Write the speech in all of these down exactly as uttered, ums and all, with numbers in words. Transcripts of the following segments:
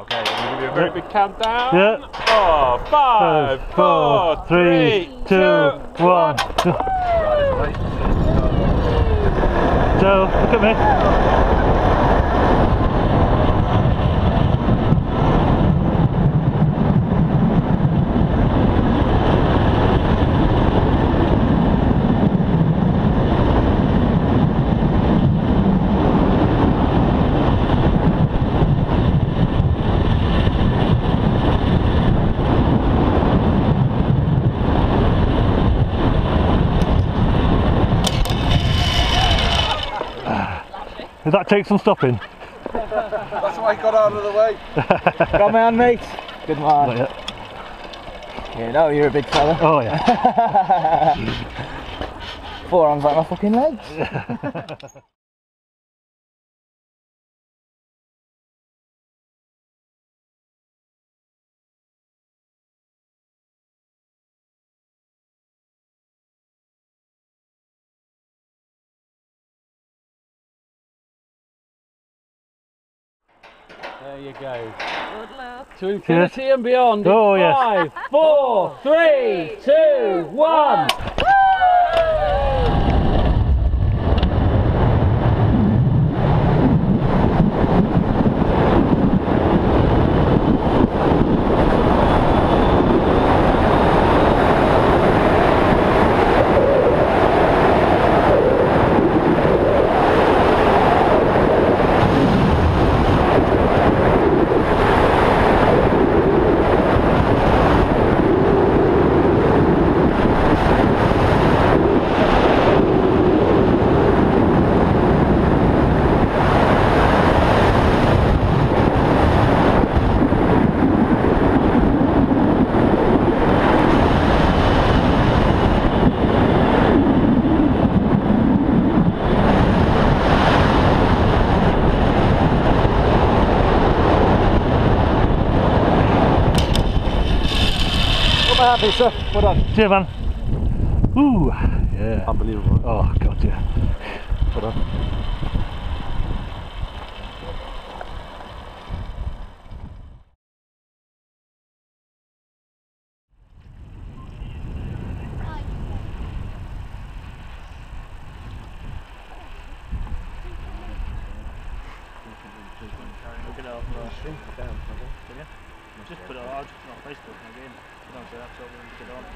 Okay, I'm going to give you a very Yep. big countdown. Yeah. Oh, five, Five, four, four, three, three, two, two, one. one. Joe, look at me. Does that take some stopping? That's why I got out of the way. Come on, mate. Good man. Not yet. Yeah, no, you're a big fella. Oh yeah. Forearms like my fucking legs. There you go. Good luck. To infinity and beyond. Oh, in yes. Five, four, three, two, one. Happy, sir. Well done. Cheers, man. Ooh, yeah. Unbelievable. Oh god, yeah. Well done. Look it up, uh, shrink it down, can you? Just put it on, I'll just put it on Facebook and again, put it on to that so we can get on.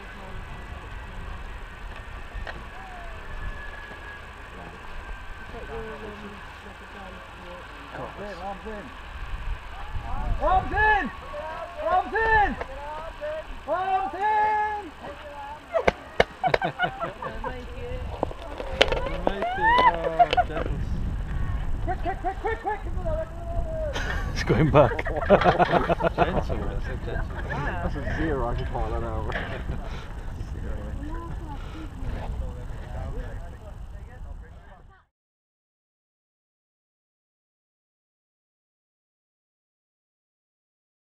Arms in! Arms in! Arms in! Quick, quick, quick, quick, quick! It's going back. Gentle, that's so gentle. That's a zero, I can call that out.